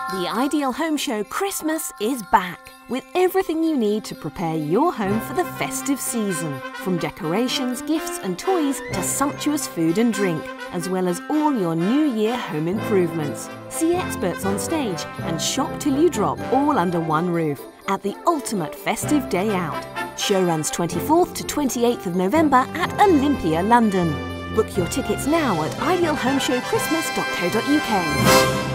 The Ideal Home Show Christmas is back, with everything you need to prepare your home for the festive season. From decorations, gifts and toys to sumptuous food and drink, as well as all your New Year home improvements. See experts on stage and shop till you drop, all under one roof, at the ultimate festive day out. Show runs 24th to 28th of November at Olympia, London. Book your tickets now at idealhomeshowchristmas.co.uk.